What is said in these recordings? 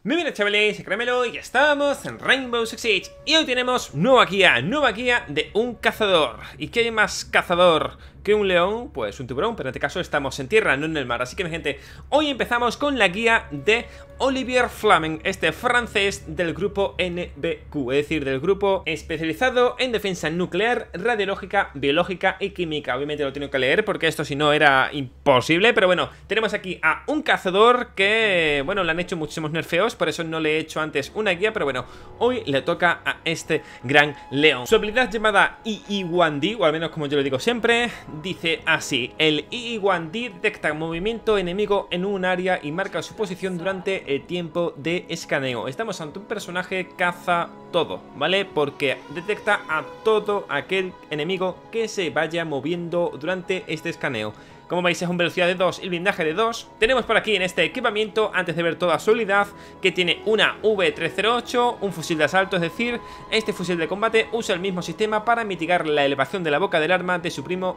Muy bien, chavales, créemelo, y estamos en Rainbow Six Siege. Y hoy tenemos nueva guía de un cazador. ¿Y qué hay más cazador que un león? Pues un tiburón, pero en este caso estamos en tierra, no en el mar. Así que mi gente, hoy empezamos con la guía de Olivier Flameng, este francés del grupo NBQ, es decir, del grupo especializado en defensa nuclear, radiológica, biológica y química. Obviamente lo tengo que leer porque esto si no era imposible, pero bueno, tenemos aquí a un cazador que, bueno, le han hecho muchísimos nerfeos, por eso no le he hecho antes una guía, pero bueno, hoy le toca a este gran león. Su habilidad llamada EE1D, o al menos como yo lo digo siempre, dice así: el EE1D detecta movimiento enemigo en un área y marca su posición durante el tiempo de escaneo. Estamos ante un personaje caza todo, ¿vale? Porque detecta a todo aquel enemigo que se vaya moviendo durante este escaneo. Como veis, es un velocidad de 2 y blindaje de 2. Tenemos por aquí en este equipamiento, antes de ver toda su habilidad, que tiene una V308, un fusil de asalto, es decir, este fusil de combate usa el mismo sistema para mitigar la elevación de la boca del arma de su primo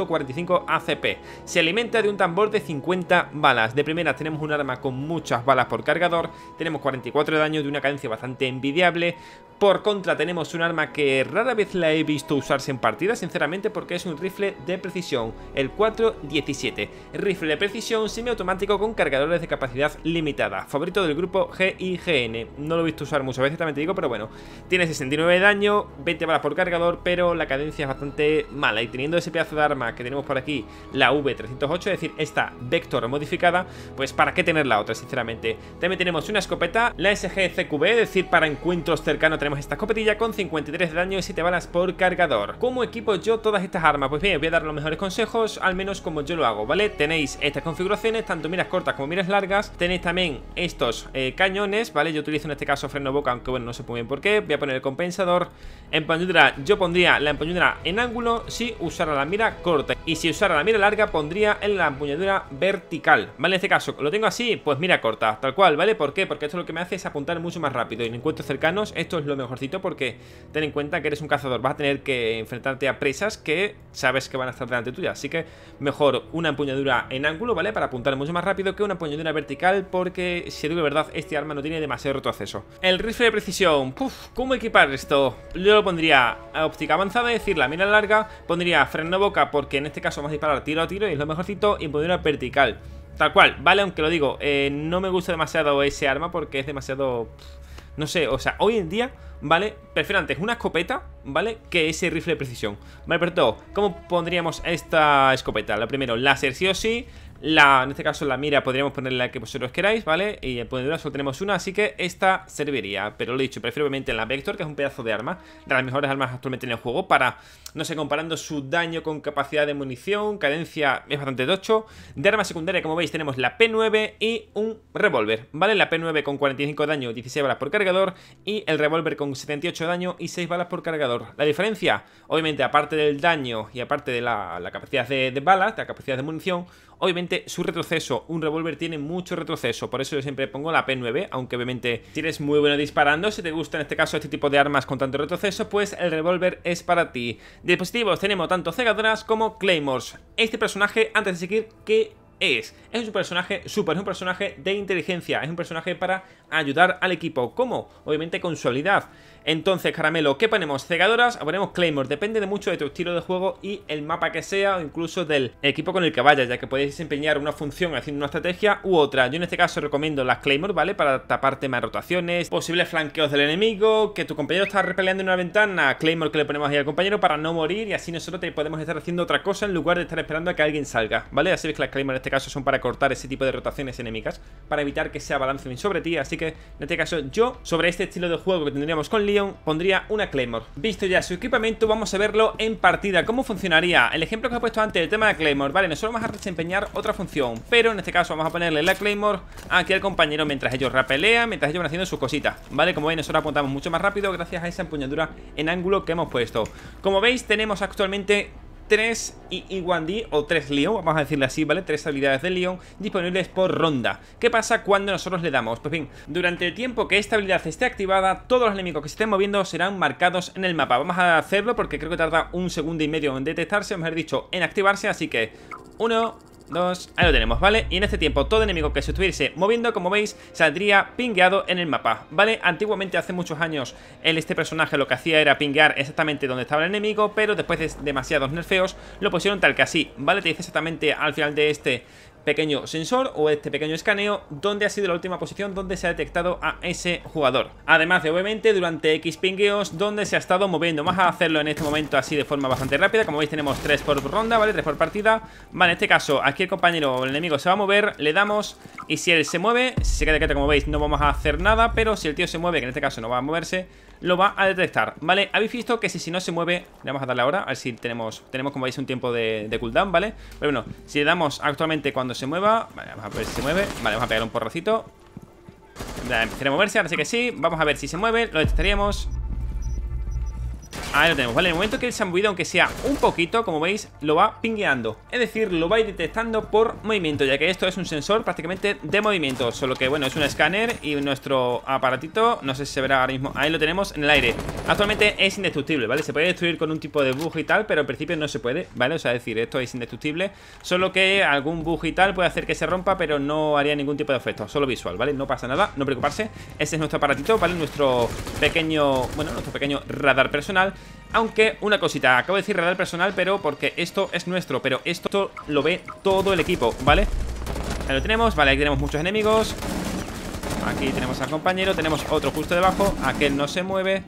.45 ACP. Se alimenta de un tambor de 50 balas. De primera tenemos un arma con muchas balas por cargador, tenemos 44 de daño de una cadencia bastante envidiable. Por contra tenemos un arma que rara vez la he visto usarse en partida, sinceramente, porque es un rifle de precisión, el 417, rifle de precisión semiautomático con cargadores de capacidad limitada, favorito del grupo GIGN. No lo he visto usar muchas veces, también te digo, pero bueno, tiene 69 de daño, 20 balas por cargador, pero la cadencia es bastante mala. Y teniendo ese pedazo de arma que tenemos por aquí, la V308, es decir, esta Vector modificada, pues para qué tener la otra, sinceramente. También tenemos una escopeta, la SG-CQB, es decir, para encuentros cercanos tenemos esta escopetilla con 53 de daño y 7 balas por cargador. ¿Cómo equipo yo todas estas armas? Pues bien, os voy a dar los mejores consejos, al menos como yo lo hago, ¿vale? Tenéis estas configuraciones, tanto miras cortas como miras largas. Tenéis también estos cañones, ¿vale? Yo utilizo en este caso freno boca, aunque bueno, no sé muy bien por qué. Voy a poner el compensador. Empuñadura, yo pondría la empuñadura en ángulo si usara la mira corta, y si usara la mira larga pondría en la empuñadura vertical, ¿vale? En este caso, lo tengo así, pues mira corta, tal cual, ¿vale? ¿Por qué? Porque esto lo que me hace es apuntar mucho más rápido, y en encuentros cercanos esto es lo mejorcito, porque ten en cuenta que eres un cazador, vas a tener que enfrentarte a presas que sabes que van a estar delante tuya, así que mejor una empuñadura en ángulo, ¿vale? Para apuntar mucho más rápido que una empuñadura vertical, porque si digo la verdad, este arma no tiene demasiado retroceso. El rifle de precisión, ¿cómo equipar esto? Yo lo pondría a óptica avanzada, es decir, la mira larga, pondría freno boca porque en este caso vamos a disparar tiro a tiro y es lo mejorcito, y empuñadura vertical, tal cual, ¿vale? Aunque lo digo, no me gusta demasiado ese arma porque es demasiado... no sé, o sea, hoy en día, ¿vale? Prefiero antes una escopeta, ¿vale? Que ese rifle de precisión. Vale, pero todo, ¿cómo pondríamos esta escopeta? Lo primero, láser sí o sí. En este caso la mira podríamos ponerle la que vosotros queráis, ¿vale? Y en empuñadura solo tenemos una, así que esta serviría. Pero lo he dicho, prefiero obviamente la Vector, que es un pedazo de arma, de las mejores armas actualmente en el juego, para, no sé, comparando su daño con capacidad de munición, cadencia es bastante tocho. De arma secundaria, como veis, tenemos la P9 y un revólver, ¿vale? La P9 con 45 de daño, 16 balas por cargador, y el revólver con 78 de daño y 6 balas por cargador. La diferencia, obviamente, aparte del daño y aparte de la capacidad de balas, de la capacidad de munición, obviamente su retroceso. Un revólver tiene mucho retroceso, por eso yo siempre pongo la P9, aunque obviamente si eres muy bueno disparando, si te gusta en este caso este tipo de armas con tanto retroceso, pues el revólver es para ti. Dispositivos tenemos tanto cegadoras como claymores. Este personaje, antes de seguir, ¿qué es? Es un personaje super, es un personaje de inteligencia, es un personaje para ayudar al equipo. ¿Cómo? Obviamente con su habilidad. Entonces, caramelo, ¿qué ponemos? ¿Cegadoras o ponemos claymore? Depende de mucho de tu estilo de juego y el mapa que sea, o incluso del equipo con el que vayas, ya que podéis desempeñar una función haciendo una estrategia u otra. Yo en este caso recomiendo las claymore, ¿vale? Para tapar temas de rotaciones, posibles flanqueos del enemigo, que tu compañero está repeleando en una ventana, claymore que le ponemos ahí al compañero para no morir, y así nosotros podemos estar haciendo otra cosa en lugar de estar esperando a que alguien salga, ¿vale? Así ves que las claymore en este caso son para cortar ese tipo de rotaciones enemigas, para evitar que se abalancen sobre ti. Así que en este caso yo, sobre este estilo de juego que tendríamos con Leon, pondría una Claymore. Visto ya su equipamiento, vamos a verlo en partida. ¿Cómo funcionaría? El ejemplo que os he puesto antes, el tema de Claymore, vale, nosotros vamos a desempeñar otra función, pero en este caso vamos a ponerle la Claymore aquí al compañero mientras ellos rapelean, mientras ellos van haciendo sus cositas, vale. Como veis, nosotros apuntamos mucho más rápido gracias a esa empuñadura en ángulo que hemos puesto. Como veis, tenemos actualmente 3 EE1D o 3 Leon, vamos a decirle así, ¿vale? 3 habilidades de Leon disponibles por ronda. ¿Qué pasa cuando nosotros le damos? Pues bien, durante el tiempo que esta habilidad esté activada, todos los enemigos que se estén moviendo serán marcados en el mapa. Vamos a hacerlo porque creo que tarda 1,5 segundos en detectarse, o mejor dicho, en activarse, así que 1, 2. Ahí lo tenemos, ¿vale? Y en este tiempo todo enemigo que se estuviese moviendo, como veis, saldría pingueado en el mapa, ¿vale? Antiguamente, hace muchos años, este personaje lo que hacía era pinguear exactamente donde estaba el enemigo, pero después de demasiados nerfeos lo pusieron tal que así, ¿vale? Te dice exactamente al final de este pequeño sensor o este pequeño escaneo donde ha sido la última posición donde se ha detectado a ese jugador. Además de, obviamente, durante X pingueos donde se ha estado moviendo. Vamos a hacerlo en este momento así de forma bastante rápida. Como veis, tenemos 3 por ronda, ¿vale? 3 por partida. Vale, en este caso, aquí el compañero o el enemigo se va a mover, le damos, y si él se mueve, si se queda quieto, como veis, no vamos a hacer nada, pero si el tío se mueve, que en este caso no va a moverse, lo va a detectar, ¿vale? Habéis visto que si no se mueve, le vamos a darle ahora, a ver si tenemos como veis un tiempo de cooldown, ¿vale? Pero bueno, si le damos actualmente cuando se mueva, vale, vamos a ver si se mueve, vale, vamos a pegar un porrocito. Quiere moverse, ahora sí que sí, vamos a ver si se mueve, lo detectaríamos. Ahí lo tenemos, ¿vale? En el momento que él se ha movido, aunque sea un poquito, como veis, lo va pingueando. Es decir, lo va a ir detectando por movimiento, ya que esto es un sensor prácticamente de movimiento. Solo que, bueno, es un escáner y nuestro aparatito, no sé si se verá ahora mismo, ahí lo tenemos en el aire. Actualmente es indestructible, ¿vale? Se puede destruir con un tipo de bug y tal, pero en principio no se puede, ¿vale? O sea, es decir, esto es indestructible. Solo que algún bug y tal puede hacer que se rompa, pero no haría ningún tipo de efecto, solo visual, ¿vale? No pasa nada, no preocuparse. Ese es nuestro aparatito, ¿vale? Nuestro pequeño, bueno, nuestro pequeño radar personal. Aunque, una cosita, acabo de decir radar personal, pero porque esto es nuestro, pero esto lo ve todo el equipo, ¿vale? Ahí lo tenemos, vale, aquí tenemos muchos enemigos. Aquí tenemos al compañero, tenemos otro justo debajo. Aquel no se mueve.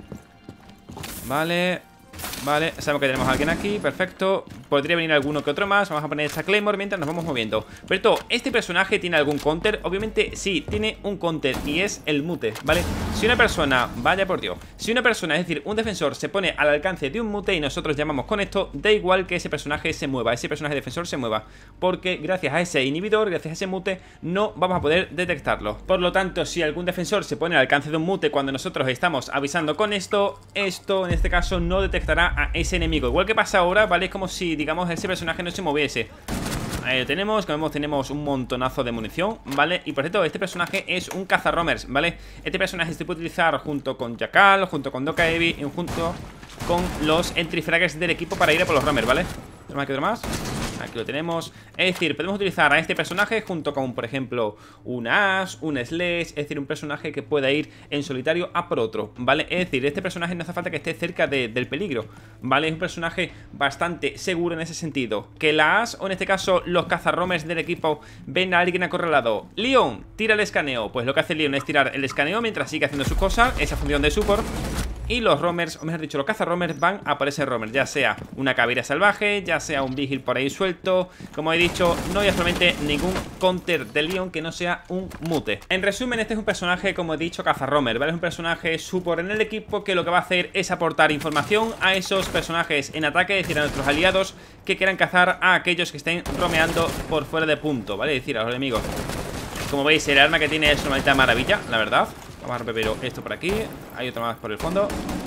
Vale, vale, sabemos que tenemos a alguien aquí, perfecto. Podría venir alguno que otro más. Vamos a poner esta Claymore mientras nos vamos moviendo. Pero ¿este personaje tiene algún counter? Obviamente sí, tiene un counter y es el mute, ¿vale? Si una persona, vaya por Dios, si una persona, es decir, un defensor se pone al alcance de un mute y nosotros llamamos con esto, da igual que ese personaje se mueva, ese personaje defensor se mueva, porque gracias a ese inhibidor, gracias a ese mute, no vamos a poder detectarlo. Por lo tanto, si algún defensor se pone al alcance de un mute cuando nosotros estamos avisando con esto, esto en este caso no detectará a ese enemigo. Igual que pasa ahora, ¿vale? Es como si, digamos, ese personaje no se moviese. Ahí lo tenemos, como vemos tenemos un montonazo de munición, ¿vale? Y por cierto, este personaje es un cazarromers, ¿vale? Este personaje se puede utilizar junto con Jackal, junto con Dokkaebi y junto con los entry fraggers del equipo para ir a por los romers, ¿vale? ¿Tenemos aquí otro más? Aquí lo tenemos. Es decir, podemos utilizar a este personaje junto con, por ejemplo, un Ash, un Sledge. Es decir, un personaje que pueda ir en solitario a por otro, ¿vale? Es decir, este personaje no hace falta que esté cerca del peligro, ¿vale? Es un personaje bastante seguro en ese sentido. Que la Ash, o en este caso los cazarromes del equipo, ven a alguien acorralado. Leon, tira el escaneo. Pues lo que hace Leon es tirar el escaneo mientras sigue haciendo sus cosas, esa función de support. Y los romers, o mejor dicho, los cazarromers van a por ese romer, ya sea una caveira salvaje, ya sea un vigil por ahí suelto. Como he dicho, no hay actualmente ningún counter de Leon que no sea un mute. En resumen, este es un personaje, como he dicho, cazarromer, ¿vale? Es un personaje support en el equipo que lo que va a hacer es aportar información a esos personajes en ataque, es decir, a nuestros aliados que quieran cazar a aquellos que estén romeando por fuera de punto, ¿vale? Es decir, a los enemigos. Como veis, el arma que tiene es una maldita maravilla, la verdad. Vamos a romper esto por aquí. Hay otro más por el fondo.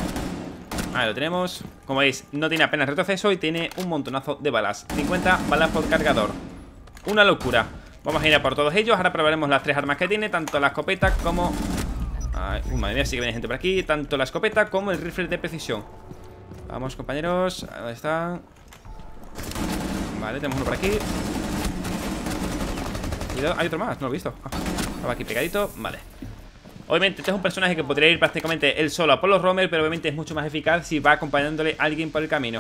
Ahí lo tenemos. Como veis, no tiene apenas retroceso y tiene un montonazo de balas. 50 balas por cargador. Una locura. Vamos a ir a por todos ellos. Ahora probaremos las 3 armas que tiene, tanto la escopeta como... Ay, madre mía, sí que viene gente por aquí. Tanto la escopeta como el rifle de precisión. Vamos, compañeros. ¿Dónde están? Vale, tenemos uno por aquí. Cuidado, hay otro más, no lo he visto. Estaba aquí pegadito, vale. Obviamente este es un personaje que podría ir prácticamente él solo a por los roamers, pero obviamente es mucho más eficaz si va acompañándole a alguien por el camino.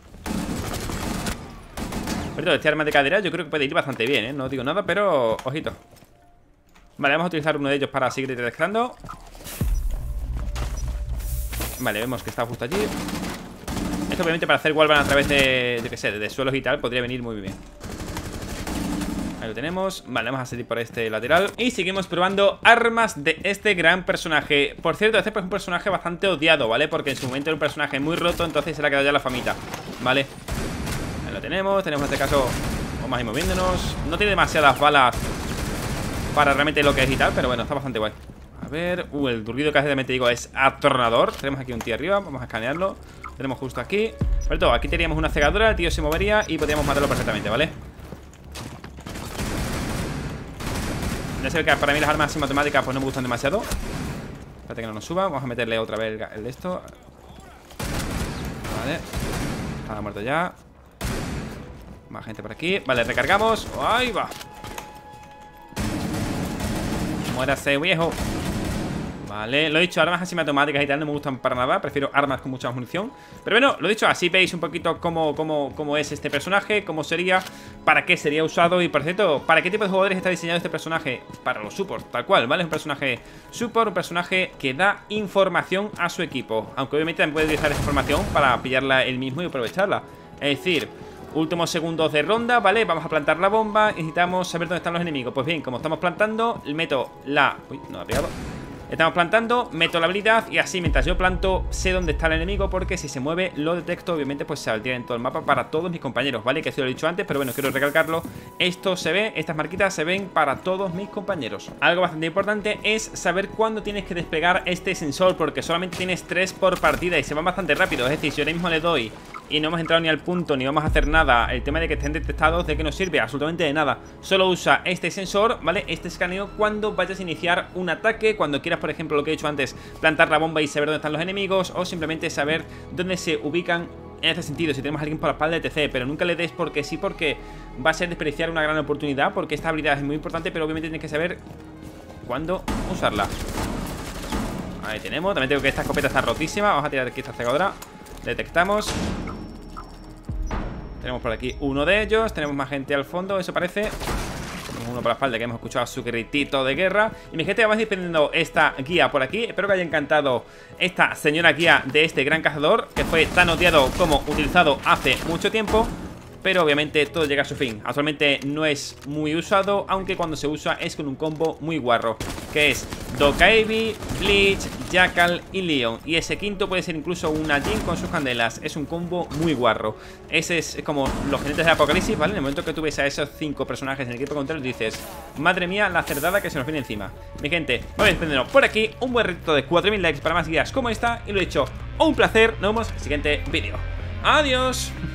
Pero este arma de cadera yo creo que puede ir bastante bien, ¿eh? No digo nada, pero ojito. Vale, vamos a utilizar uno de ellos para seguir detectando. Vale, vemos que está justo allí. Esto obviamente para hacer wallbang a través de, yo qué sé, de suelos y tal, podría venir muy bien. Ahí lo tenemos. Vale, vamos a seguir por este lateral. Y seguimos probando armas de este gran personaje. Por cierto, este es un personaje bastante odiado, ¿vale? Porque en su momento era un personaje muy roto, entonces se le ha quedado ya la famita, ¿vale? Ahí lo tenemos. Tenemos en este caso, vamos a ir moviéndonos. No tiene demasiadas balas para realmente lo que es y tal, pero bueno, está bastante guay. A ver, el ruido que hace, realmente digo, es atornador. Tenemos aquí un tío arriba, vamos a escanearlo. Tenemos justo aquí. Sobre todo, aquí teníamos una cegadora, el tío se movería y podríamos matarlo perfectamente, ¿vale? Ya sé que para mí las armas sin matemáticas pues no me gustan demasiado. Espérate que no nos suba. Vamos a meterle otra vez el de esto. Vale. Está muerto ya. Más gente por aquí. Vale, recargamos. Ahí va. Muérase, viejo. Vale, lo he dicho, armas así automáticas y tal no me gustan para nada. Prefiero armas con mucha más munición. Pero bueno, lo he dicho, así veis un poquito cómo es este personaje, cómo sería, para qué sería usado. Y por cierto, ¿para qué tipo de jugadores está diseñado este personaje? Para los supports, tal cual, ¿vale? Es un personaje support, un personaje que da información a su equipo. Aunque obviamente también puede utilizar esa información para pillarla él mismo y aprovecharla. Es decir, últimos segundos de ronda, ¿vale? Vamos a plantar la bomba. Necesitamos saber dónde están los enemigos. Pues bien, como estamos plantando, meto la... Uy, no me ha pegado. Estamos plantando, meto la habilidad y así mientras yo planto sé dónde está el enemigo, porque si se mueve lo detecto, obviamente pues se saldría en todo el mapa para todos mis compañeros, ¿vale? Que esto lo he dicho antes, pero bueno, quiero recalcarlo. Esto se ve, estas marquitas se ven para todos mis compañeros. Algo bastante importante es saber cuándo tienes que desplegar este sensor, porque solamente tienes 3 por partida y se van bastante rápido. Es decir, si yo ahora mismo le doy y no hemos entrado ni al punto, ni vamos a hacer nada, el tema de que estén detectados, ¿de qué nos sirve? Absolutamente de nada. Solo usa este sensor, ¿vale? Este escaneo cuando vayas a iniciar un ataque, cuando quieras, por ejemplo, lo que he dicho antes, plantar la bomba y saber dónde están los enemigos, o simplemente saber dónde se ubican en este sentido, si tenemos a alguien por la espalda, etc. Pero nunca le des porque sí, porque va a ser desperdiciar una gran oportunidad, porque esta habilidad es muy importante, pero obviamente tienes que saber cuándo usarla. Ahí tenemos, también tengo que esta escopeta está rotísima. Vamos a tirar aquí esta cegadora. Detectamos. Tenemos por aquí uno de ellos. Tenemos más gente al fondo, eso parece. Tenemos uno por la espalda que hemos escuchado su gritito de guerra. Y mi gente, vamos a ir prendiendo esta guía por aquí. Espero que haya encantado esta señora guía de este gran cazador, que fue tan odiado como utilizado hace mucho tiempo. Pero obviamente todo llega a su fin. Actualmente no es muy usado, aunque cuando se usa es con un combo muy guarro, que es Dokkaebi, Bleach, Jackal y Leon. Y ese quinto puede ser incluso una Jin con sus candelas. Es un combo muy guarro. Ese es como los jinetes de Apocalipsis, ¿vale? En el momento que tú ves a esos 5 personajes en el equipo contrario, dices, madre mía, la cerdada que se nos viene encima. Mi gente, vamos a desprendernos por aquí. Un buen reto de 4000 likes para más guías como esta. Y lo he dicho, un placer. Nos vemos en el siguiente vídeo. Adiós.